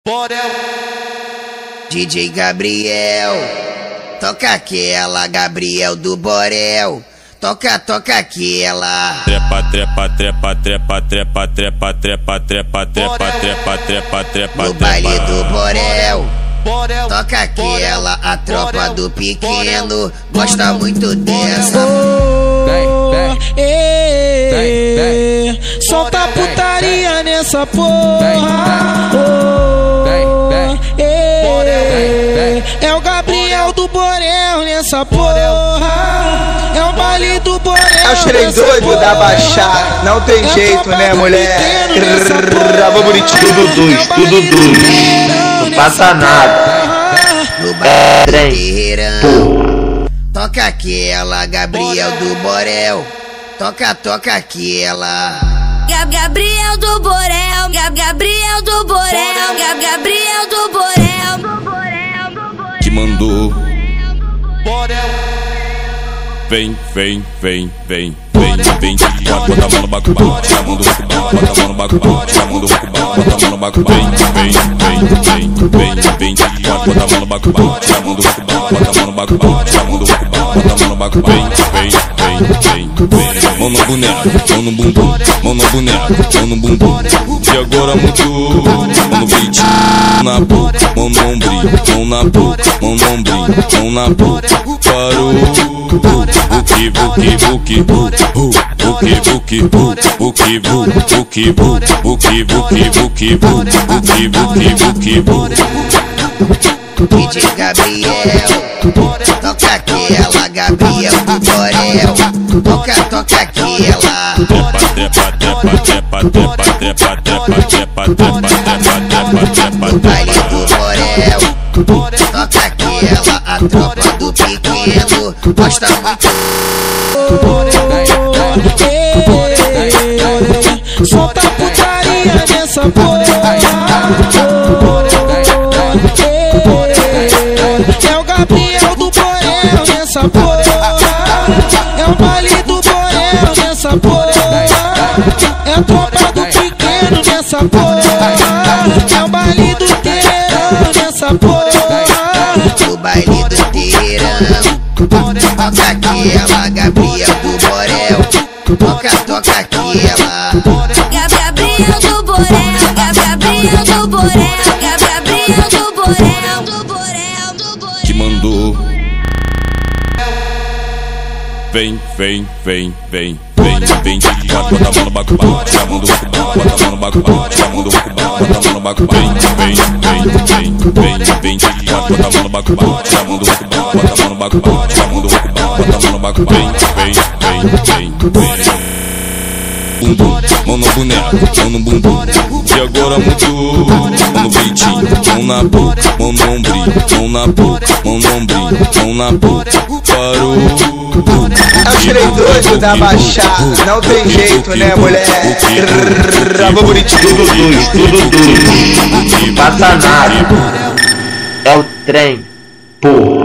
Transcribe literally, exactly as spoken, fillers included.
Borel. D J Gabriel, toca aquela, Gabriel do Borel. Toca, toca aquela. Trepa, trepa, trepa, trepa, trepa, trepa, trepa, trepa, trepa, trepa, trepa, trepa. No baile do Borel, Borel. toca aquela, a tropa do pequeno gosta muito dessa. Ei, solta putaria nessa porra. Ei, é o Gabriel do Borel nessa porra. É o baile do Borel. É os três doidos da Baixada, não tem jeito, né, mulher? Vamos bonitinho. Tudo dois, tudo dois. Não passa nada. No baile do Terreirão, toca aquela, Gabriel do Borel. Toca, toca aquela. Gab Gabriel do Borel, Gab Gabriel do Borel, Gab Gabriel do Borel, do Borel, do Borel. Que mandou. Borel. Vem, vem, vem, vem, vem, vem de quatro, bota a mão no baco, bate a mão do baco, bota a mão no baco, bate a mão do baco, bota a mão no baco, vem, vem, vem, vem, vem, vem de quatro, bota a mão no baco, bate a mão do baco, bota a mão no baco, bate a mão do baco, bota a mão no baco, vem, vem, vem, vem, vem, mão no boneco, mão no bumbum, mão no boneco, mão no bumbum, e agora mudou, mão no beat, na boca, mão no ombrinho, mão na boca, mão no ombrinho, mão na boca, parou. Buki, buki, buki, buki, buki, buki, buki, buki, buki, buki, buki, buki, buki. D J Gabriel, toca aquela, Gabriel do Borel. Toca, toca aquela. Trepa, trepa, trepa, trepa, trepa, trepa, trepa, trepa, trepa, trepa. No baile do Borel, toca aquela, a tropa do pequeno gosta muito. Solta putaria nessa porra. É o Gabriel do Borel nessa porra. É o baile do Borel nessa porra. É a tropa do pequeno nessa porra. É o baile do Terreirão nessa porra. No baile do Terreirão, toca aquela, Gabriel do Borel. Toca, toca aquela. Gab Gabriel do Borel, Gab Gabriel do Borel, Gab Gabriel do Borel, do Borel, do Borel. Que mandou. Vem, vem, vem, vem, vem, vem de quatro, bota a mão no baco, bate a mão do baco, bota a mão no baco, bate a mão do baco, bota a mão no baco, vem, vem, vem, vem, vem, vem de quatro, bota a mão no baco, bate a mão do baco, bota a mão no baco, bate a mão do baco, bota a mão no baco, vem, vem, vem, vem, vem. Bumbum, mão no boneco, mão no bumbum, e agora mudou, mão no peitinho, mão na boca, mão no ombrinho, mão na boca, mão no ombrinho, mão na boca, parou. É os três doidos da Baixada, não tem jeito, né, mulher? Vamos bonitinho. Tudo dois, tudo dois. Não passa nada. É o trem, pô.